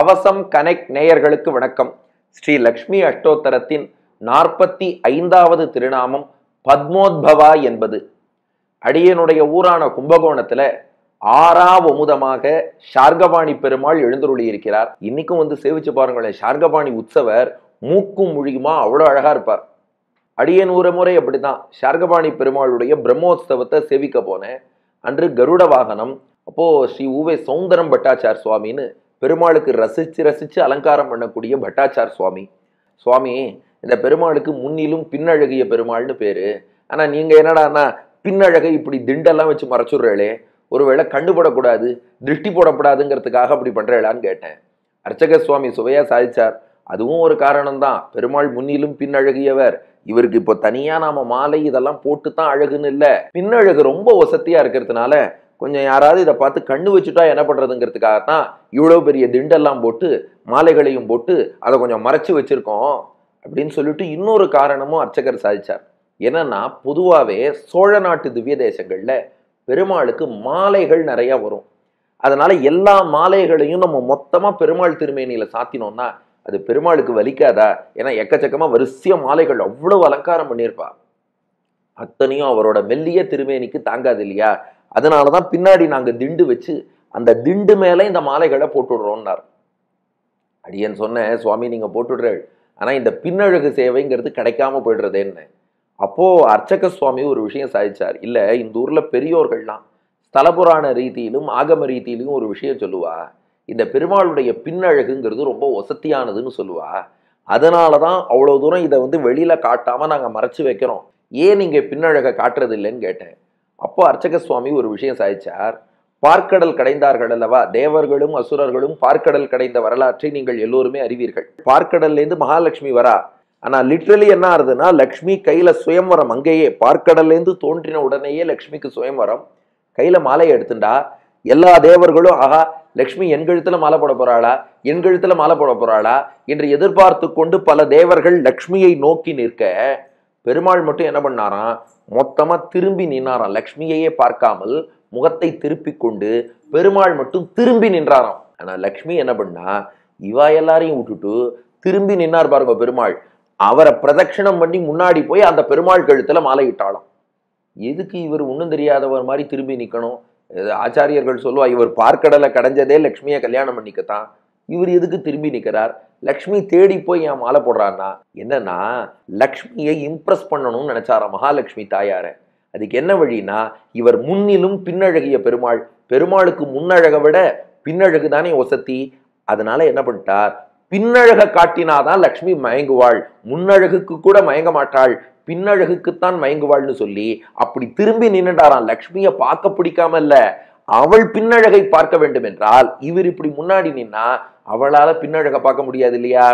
கவசம் கனெக்ட் நேயர்களுக்கு வணக்கம். ஸ்ரீ லக்ஷ்மி அஷ்டோத்தரத்தின் 45வது திருநாமம் பத்மோத்பவா என்பது. அடியனுடைய ஊரான கும்பகோணத்துல ஆறாவமுதமாக ஷார்கபாணி பெருமாள் எழுந்தருளி இருக்கிறார். இன்னைக்கும் வந்து சேவிச்சு பாருங்களேன். ஷார்கபாணி உற்சவர் மூக்கும் மொழியுமா அவ்வளவு அழகா இருப்பார். அடியன் ஊர முறை அப்படித்தான். ஷார்கபாணி பெருமாளுடைய பிரம்மோத்சவத்தை சேவிக்க போனேன். அன்று கருட வாகனம். அப்போ ஸ்ரீ உவே சௌந்தரம் பட்டாச்சார் சுவாமின்னு பெருமாளுக்கு ரசிச்சு அலங்காரம் பண்ணக்கூடிய பட்டாச்சார் சுவாமி. சுவாமி, இந்த பெருமாளுக்கு முன்னிலும் பின்னழகிய பெருமாள்னு பேரு. ஆனா நீங்க என்னடான்னா பின்னழகை இப்படி திண்டெல்லாம் வச்சு மறைச்சுடுறே, ஒருவேளை கண்டுபடக்கூடாது, திருஷ்டி போடப்படாதுங்கிறதுக்காக அப்படி பண்றேளான்னு கேட்டேன். அர்ச்சக சுவாமி சுவையா சாதிச்சார். அதுவும் ஒரு காரணம்தான். பெருமாள் முன்னிலும் பின்னழகியவர். இவருக்கு இப்போ தனியா நாம மாலை இதெல்லாம் போட்டுத்தான் அழகுன்னு இல்ல, பின்னழகு ரொம்ப வசதியா இருக்கிறதுனால கொஞ்சம் யாராவது இதை பார்த்து கண்ணு வச்சுட்டா என்ன பண்றதுங்கிறதுக்காகத்தான் இவ்வளவு பெரிய திண்டெல்லாம் போட்டு மாலைகளையும் போட்டு அதை கொஞ்சம் மறைச்சு வச்சிருக்கோம் அப்படின்னு சொல்லிட்டு இன்னொரு காரணமும் அர்ச்சகர் சாதிச்சார். என்னன்னா, பொதுவாவே சோழ நாட்டு திவ்ய தேசங்கள்ல பெருமாளுக்கு மாலைகள் நிறைய வரும். அதனால எல்லா மாலைகளையும் நம்ம மொத்தமா பெருமாள் திருமேனியில சாத்தினோம்னா அது பெருமாளுக்கு வலிக்காதா? ஏன்னா எக்கச்சக்கமா வரிசைய மாலைகள் அவ்வளவு அலங்காரம் பண்ணியிருப்பா. அத்தனையும் அவரோட மெல்லிய திருமேனிக்கு தாங்காது இல்லையா? அதனாலதான் பின்னாடி நாங்க திண்டு வச்சு அந்த திண்டு மேல இந்த மாலைகளை போட்டுடுறோம்னார். அடியன் சொன்னேன், சுவாமி நீங்க போட்டுடுறேன், ஆனா இந்த பின்னழகு சேவைங்கிறது கிடைக்காம போயிடுறது என்ன? அப்போ அர்ச்சக சுவாமி ஒரு விஷயம் சாதிச்சார். இல்ல, இந்த ஊர்ல பெரியோர்கள்லாம் ஸ்தல புராண ரீதியிலும் ஆகம ரீதியிலும் ஒரு விஷயம் சொல்லுவா. இந்த பெருமாளுடைய பின்னழகுங்கிறது ரொம்ப வசதியானதுன்னு சொல்லுவா. அதனாலதான் அவ்வளவு தூரம் இதை வந்து வெளியில காட்டாம நாங்க மறைச்சு வைக்கிறோம். ஏன் நீங்க பின்னழகை காட்டுறது இல்லைன்னு கேட்டேன். அப்போ அர்ச்சக சுவாமி ஒரு விஷயம் சாதிச்சார். பார்க்கடல் கடைந்தார்கள் அல்லவா, தேவர்களும் அசுரர்களும் பார்க்கடல் கடைந்த வரலாற்றை நீங்கள் எல்லோருமே அறிவீர்கள். பார்க்கடல்ல இருந்து மகாலட்சுமி வரா. ஆனா லிட்ரலி என்ன ஆறுதுன்னா, லக்ஷ்மி கையில சுயம்வரம். அங்கேயே பார்க்கடல்ல இருந்து தோன்றின உடனேயே லக்ஷ்மிக்கு சுயம்வரம். கையில மாலையை எடுத்துண்டா எல்லா தேவர்களும் ஆஹா லக்ஷ்மி என் கழுத்துல மாலை போட போறாளா, என் கழுத்துல மாலை போட போறாளா என்று எதிர்பார்த்து கொண்டு பல தேவர்கள் லக்ஷ்மியை நோக்கி நிற்க, பெருமாள் மட்டும் என்ன பண்ணாராம், மொத்தமா திரும்பி நின்னாராம். லக்ஷ்மியையே பார்க்காமல் முகத்தை திருப்பி கொண்டு பெருமாள் மட்டும் திரும்பி நின்றாராம். ஆனா லக்ஷ்மி என்ன பண்ணா, இவா எல்லாரையும் விட்டுட்டு திரும்பி நின்னார் பாருங்க பெருமாள். அவரை பிரதட்சணம் பண்ணி முன்னாடி போய் அந்த பெருமாள் கழுத்துல மாலை இட்டாளாம். எதுக்கு இவர் ஒன்றும் தெரியாதவர் மாதிரி திரும்பி நிக்கணும்? ஆச்சாரியர்கள் சொல்லுவா, இவர் பார்க்கடலை கடைஞ்சதே லக்ஷ்மியை கல்யாணம் பண்ணிக்கத்தான், இவர் எதுக்கு திரும்பி நிற்கிறார்? லக்ஷ்மி தேடி போய் என் மாலை போடுறான்னா என்னன்னா, லக்ஷ்மியை இம்ப்ரெஸ் பண்ணணும்னு நினைச்சாரா மகாலட்சுமி தாயார. அதுக்கு என்ன வழினா, இவர் முன்னிலும் பின்னழகிய பெருமாள், பெருமாளுக்கு முன்னழகை விட பின்னழகு தானே வசதி. அதனால என்ன பண்ணிட்டார், பின்னழக காட்டினாதான் லக்ஷ்மி மயங்குவாள், முன்னழகுக்கு கூட மயங்க மாட்டாள், பின்னழகுக்குத்தான் மயங்குவாள்னு சொல்லி அப்படி திரும்பி நின்னுட்டாராம். லக்ஷ்மியை பார்க்க பிடிக்காம இல்ல, அவள் பின்னழகை பார்க்க வேண்டும் என்றால் இவர் இப்படி முன்னாடி நின்னா அவளால பின்னழகை பார்க்க முடியாது இல்லையா?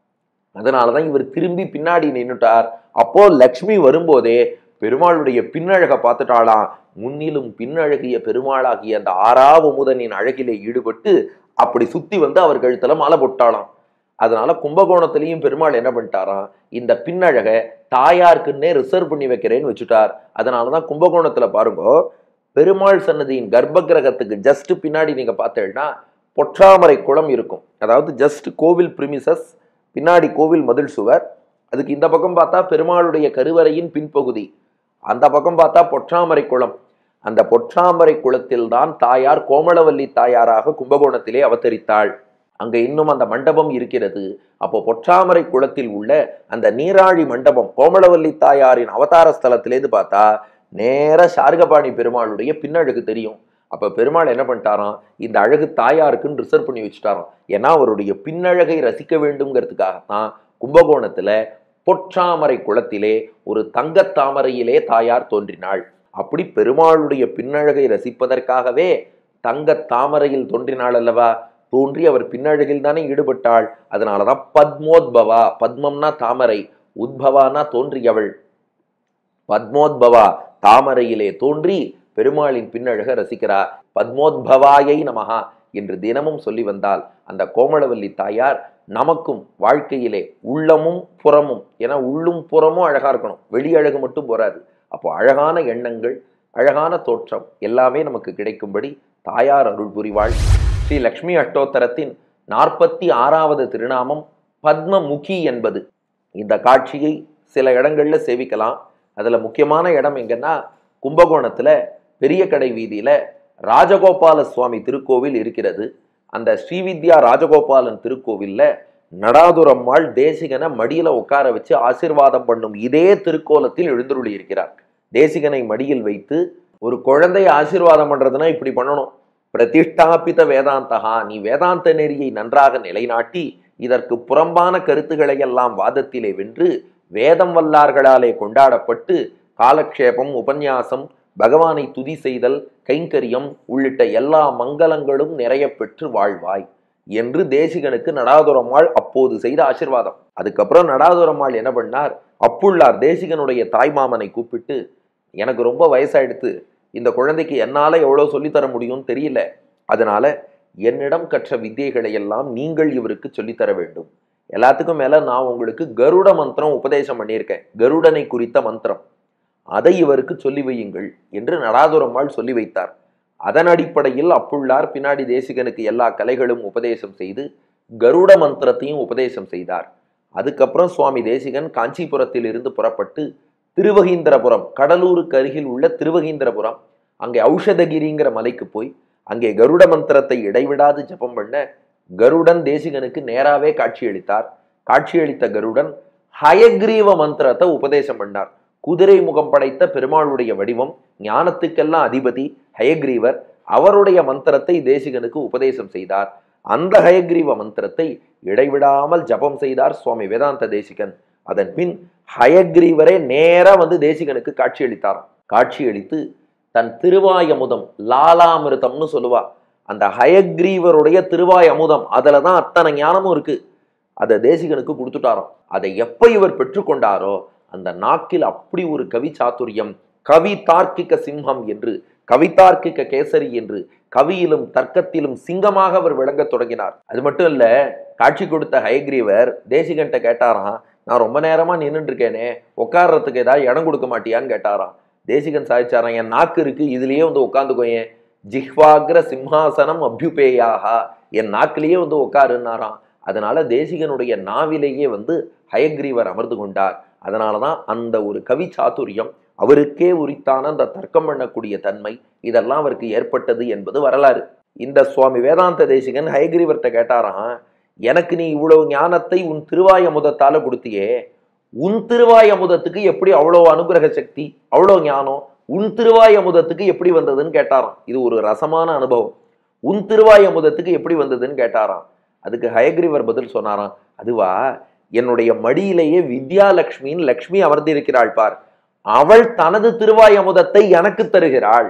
அதனாலதான் இவர் திரும்பி பின்னாடி நின்னுட்டார். அப்போ லக்ஷ்மி வரும்போதே பெருமாளுடைய பின்னழகை பார்த்துட்டாளாம். முன்னிலும் பின்னழகிய பெருமாளாகிய அந்த ஆறாவமுதனின் அழகிலே ஈடுபட்டு அப்படி சுத்தி வந்து அவர் கழுத்துல மாலை போட்டாளாம். அதனால கும்பகோணத்திலையும் பெருமாள் என்ன பண்ணிட்டாராம், இந்த பின்னழகை தாயாருக்குன்னே ரிசர்வ் பண்ணி வைக்கிறேன்னு வச்சுட்டார். அதனாலதான் கும்பகோணத்துல பாருங்க, பெருமாள் சன்னதியின் கர்ப்ப கிரகத்துக்கு ஜஸ்ட் பின்னாடி நீங்க பார்த்தீங்கன்னா பொற்றாமரை குளம் இருக்கும். அதாவது ஜஸ்ட் கோவில் பிரிமிசஸ், பின்னாடி கோவில் மதில் சுவர், அதுக்கு இந்த பக்கம் பார்த்தா பெருமாளுடைய கருவறையின் பின்பகுதி, அந்த பக்கம் பார்த்தா பொற்றாமரை குளம். அந்த பொற்றாமரை குளத்தில் தான் தாயார் கோமளவல்லி தாயாராக கும்பகோணத்திலே அவதரித்தாள். அங்க இன்னும் அந்த மண்டபம் இருக்கிறது. அப்போ பொற்றாமரை குளத்தில் உள்ள அந்த நீராழி மண்டபம் கோமளவல்லி தாயாரின் அவதார ஸ்தலத்திலேருந்து பார்த்தா நேர ஷார்கபாணி பெருமாளுடைய பின்னழகு தெரியும். அப்ப பெருமாள் என்ன பண்ணிட்டாராம், இந்த அழகு தாயாருக்குன்னு ரிசர்வ் பண்ணி வச்சுட்டாராம். ஏன்னா அவருடைய பின்னழகை ரசிக்க வேண்டும்ங்கிறதுக்காகத்தான் கும்பகோணத்துல பொற்றாமரை குளத்திலே ஒரு தங்கத் தாமரையிலே தாயார் தோன்றினாள். அப்படி பெருமாளுடைய பின்னழகை ரசிப்பதற்காகவே தங்கத் தாமரையில் தோன்றினாள் அல்லவா. தோன்றி அவர் பின்னழகில் தானே ஈடுபட்டாள். அதனாலதான் பத்மோத்பவா, பத்மம்னா தாமரை, உத்பவானா தோன்றியவள். பத்மோத்பவா தாமரையிலே தோன்றி பெருமாளின் பின்னழக ரசிக்கிறார். பத்மோத்பவாயை நமஹா என்று தினமும் சொல்லி வந்தால் அந்த கோமளவல்லி தாயார் நமக்கும் வாழ்க்கையிலே உள்ளமும் புறமும், ஏன்னா உள்ளும் புறமும் அழகா இருக்கணும், வெளி அழகு மட்டும் போராது. அப்போ அழகான எண்ணங்கள், அழகான தோற்றம் எல்லாமே நமக்கு கிடைக்கும்படி தாயார் அருள் புரிவாள். ஸ்ரீ லக்ஷ்மி அஷ்டோத்தரத்தின் 46வது திருநாமம் பத்மமுகி என்பது. இந்த காட்சியை சில இடங்கள்ல சேவிக்கலாம். அதுல முக்கியமான இடம் எங்கன்னா, கும்பகோணத்துல பெரிய கடை வீதியில ராஜகோபால சுவாமி திருக்கோவில் இருக்கிறது. அந்த ஸ்ரீவித்யா ராஜகோபாலன் திருக்கோவில்ல நடாதுரம்மாள் தேசிகனை மடியில உட்கார வச்சு ஆசீர்வாதம் பண்ணும் இதே திருக்கோலத்தில் எழுந்துருளி இருக்கிறார். தேசிகனை மடியில் வைத்து ஒரு குழந்தையை ஆசீர்வாதம் பண்றதுன்னா இப்படி பண்ணணும். பிரதிஷ்டாபித வேதாந்தகா, நீ வேதாந்த நெறியை நன்றாக நிலைநாட்டி இதற்கு புறம்பான கருத்துக்களை எல்லாம் வாதத்திலே வென்று வேதம் வல்லார்களாலே கொண்டாடப்பட்டு காலக்ஷேபம், உபன்யாசம், பகவானை துதி செய்தல், கைங்கரியம் உள்ளிட்ட எல்லா மங்களங்களும் நிறைய பெற்று வாழ்வாய் என்று தேசிகனுக்கு நடாதுரம்மாள் அப்போது செய்த ஆசீர்வாதம். அதுக்கப்புறம் நடாதுரம்மாள் என்ன பண்ணார், அப்புள்ளார் தேசிகனுடைய தாய்மாமனை கூப்பிட்டு, எனக்கு ரொம்ப வயசாயிடுத்து, இந்த குழந்தைக்கு என்னால எவ்வளவு சொல்லித்தர முடியும்னு தெரியல, அதனால என்னிடம் கற்ற வித்தியைகளை எல்லாம் நீங்கள் இவருக்கு சொல்லித்தர வேண்டும். எல்லாத்துக்கும் மேல நான் உங்களுக்கு கருட மந்திரம் உபதேசம் பண்ணியிருக்கேன், கருடனை குறித்த மந்திரம், அதை இவருக்கு சொல்லி வையுங்கள் என்று நடாதுரம்மாள் சொல்லி வைத்தார். அதன் அடிப்படையில் அப்புள்ளார் பின்னாடி தேசிகனுக்கு எல்லா கலைகளும் உபதேசம் செய்து கருட மந்திரத்தையும் உபதேசம் செய்தார். அதுக்கப்புறம் சுவாமி தேசிகன் காஞ்சிபுரத்தில் இருந்து புறப்பட்டு திருவகீந்திரபுரம், கடலூருக்கு அருகில் உள்ள திருவகீந்திரபுரம், அங்கே ஔஷதகிரிங்கிற மலைக்கு போய் அங்கே கருட மந்திரத்தை இடைவிடாது ஜபம் பண்ண கருடன் தேசிகனுக்கு நேராவே காட்சியளித்தார். காட்சியளித்த கருடன் ஹயக்ரீவ மந்திரத்தை உபதேசம் பண்ணார். குதிரை முகம் படைத்த பெருமாளுடைய வடிவம், ஞானத்துக்கெல்லாம் அதிபதி ஹயக்ரீவர், அவருடைய மந்திரத்தை தேசிகனுக்கு உபதேசம் செய்தார். அந்த ஹயக்ரீவ மந்திரத்தை இடைவிடாமல் ஜபம் செய்தார் சுவாமி வேதாந்த தேசிகன். அதன் பின் ஹயக்ரீவரே நேரா வந்து தேசிகனுக்கு காட்சியளித்தாராம். காட்சியளித்து தன் திருவாய் அமுதம், லாலாமிருதம்னு சொல்லுவா, அந்த ஹயக்ரீவருடைய திருவாய் அமுதம், அதுலதான் அத்தனை ஞானமும் இருக்கு, அதை தேசிகனுக்கு கொடுத்துட்டாராம். அதை எப்ப இவர் பெற்றுக்கொண்டாரோ அந்த நாக்கில் அப்படி ஒரு கவி சாத்துரியம், கவி தார்க்கிக சிம்ஹம் என்று, கவிதார்க்கிக கேசரி என்று, கவியிலும் தர்க்கத்திலும் சிங்கமாக அவர் விளங்க தொடங்கினார். அது மட்டும் இல்ல, காட்சி கொடுத்த ஹயக்ரீவர் தேசிகன்ட்ட கேட்டாராம், நான் ரொம்ப நேரமா நின்றுட்டு இருக்கேனே, உட்கார்றதுக்கு ஏதாவது இடம் கொடுக்க மாட்டியான்னு கேட்டாராம். தேசிகன் சாதிச்சாராம், என் நாக்கு இருக்கு, இதுலயே வந்து உட்காந்துக்கோயேன், ஜிஹ்வாக்ர சிம்ஹாசனம் அபியுபேயாக, என் நாக்கிலேயே வந்து உட்காருன்னாராம். அதனால தேசிகனுடைய நாவிலேயே வந்து ஹயக்ரீவர் அமர்ந்து கொண்டார். அதனாலதான் அந்த ஒரு கவி சாத்துரியம், அவருக்கே உரித்தான அந்த தர்க்கம் பண்ணக்கூடிய தன்மை, இதெல்லாம் அவருக்கு ஏற்பட்டது என்பது வரலாறு. இந்த சுவாமி வேதாந்த தேசிகன் ஹயக்ரீவர்கிட்ட கேட்டாராம், எனக்கு நீ இவ்வளவு ஞானத்தை உன் திருவாய் அமுதத்தால கொடுத்தியே, உன் திருவாய் அமுதத்துக்கு எப்படி அவ்வளோ அனுகிரக சக்தி, அவ்வளோ ஞானம் உன் திருவாய் அமுதத்துக்கு எப்படி வந்ததுன்னு கேட்டாராம். இது ஒரு ரசமான அனுபவம். உன் திருவாய் அமுதத்துக்கு எப்படி வந்ததுன்னு கேட்டாராம். அதுக்கு ஹயக்ரீவர் பதில் சொன்னாராம், அதுவா, என்னுடைய மடியிலேயே வித்யாலட்சுமின்னு லக்ஷ்மி அமர்ந்திருக்கிறாள் பார், அவள் தனது திருவாய் அமுதத்தை எனக்கு தருகிறாள்.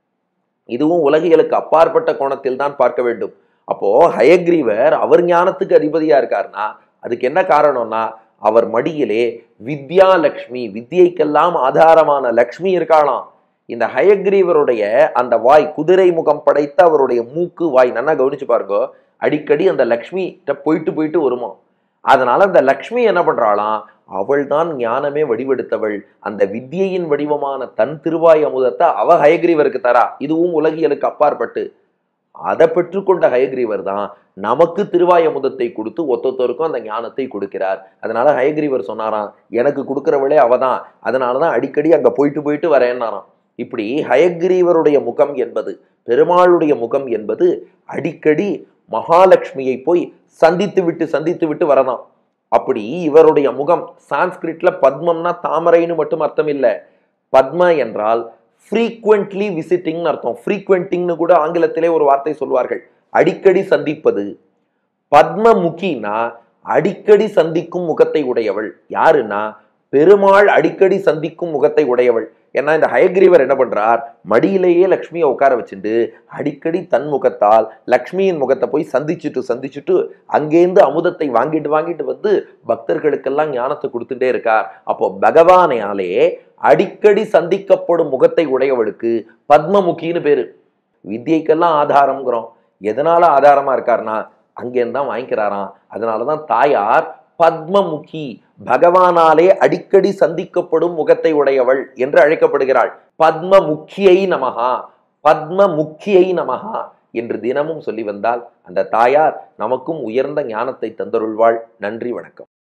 இதுவும் உலகியலுக்கு அப்பாற்பட்ட கோணத்தில் தான் பார்க்க வேண்டும். அப்போ ஹயக்ரீவர் அவர் ஞானத்துக்கு அதிபதியா இருக்காருன்னா அதுக்கு என்ன காரணம்னா, அவர் மடியிலே வித்யாலட்சுமி, வித்யைக்கெல்லாம் ஆதாரமான லக்ஷ்மி இருக்காளாம். இந்த ஹயக்ரீவருடைய அந்த வாய், குதிரை முகம் படைத்த அவருடைய மூக்கு, வாய் நல்லா கவனிச்சு பாருங்க, அடிக்கடி அந்த லக்ஷ்மி போயிட்டு போயிட்டு வருமா. அதனால அந்த லக்ஷ்மி என்ன பண்றாளாம், அவள் தான் ஞானமே வடிவெடுத்தவள், அந்த வித்யையின் வடிவமான தன் திருவாய் அமுதத்தை அவ ஹயக்ரீவருக்கு தரா. இதுவும் உலகியலுக்கு அப்பாற்பட்டு. அதை பெற்றுக்கொண்ட ஹயக்ரீவர் தான் நமக்கு திருவாய் அமுதத்தை கொடுத்து ஒத்தொத்தருக்கும் அந்த ஞானத்தை கொடுக்கிறார். அதனால ஹயக்ரீவர் சொன்னாராம், எனக்கு கொடுக்கிறவளே அவதான், அதனாலதான் அடிக்கடி அங்க போயிட்டு போயிட்டு வரேன்னாராம். இப்படி ஹயக்ரீவருடைய முகம் என்பது, பெருமாளுடைய முகம் என்பது அடிக்கடி மகாலட்சுமியை போய் சந்தித்து விட்டு வரதான். அப்படி இவருடைய முகம், சான்ஸ்கிரிட்ல பத்மம்னா தாமரைன்னு மட்டும் அர்த்தம் இல்லை, பத்ம என்றால் ஃப்ரீக்வென்ட்லி விசிட்டிங் அர்த்தம். ஃப்ரீக்வென்டிங்னு கூட ஆங்கிலத்திலே ஒரு வார்த்தை சொல்வார்கள், அடிக்கடி சந்திப்பது. பத்மமுகினா அடிக்கடி சந்திக்கும் முகத்தை உடையவள். யாருன்னா பெருமாள் அடிக்கடி சந்திக்கும் முகத்தை உடையவள். ஏன்னா இந்த ஹயக்ரீவர் என்ன பண்றார், மடியிலேயே லக்ஷ்மியை உட்கார வச்சுட்டு அடிக்கடி தன் முகத்தால் லக்ஷ்மியின் முகத்தை போய் சந்திச்சுட்டு அங்கேருந்து அமுதத்தை வாங்கிட்டு வந்து பக்தர்களுக்கெல்லாம் ஞானத்தை கொடுத்துட்டே இருக்கார். அப்போ பகவானையாலே அடிக்கடி சந்திக்கப்படும் முகத்தை உடையவளுக்கு பத்மமுகின்னு பேரு. வித்யைக்கெல்லாம் ஆதாரம்ங்கிறோம். எதனால ஆதாரமா இருக்காருன்னா அங்கேருந்து தான் வாங்கிக்கிறாராம். அதனாலதான் தாயார் பத்மமுகி, பகவானாலே அடிக்கடி சந்திக்கப்படும் முகத்தை உடையவள் என்று அழைக்கப்படுகிறாள். பத்மமுக்கியை நமஹா, பத்மமுக்கியை நமஹா என்று தினமும் சொல்லி வந்தால் அந்த தாயார் நமக்கும் உயர்ந்த ஞானத்தை தந்தருள்வாள். நன்றி, வணக்கம்.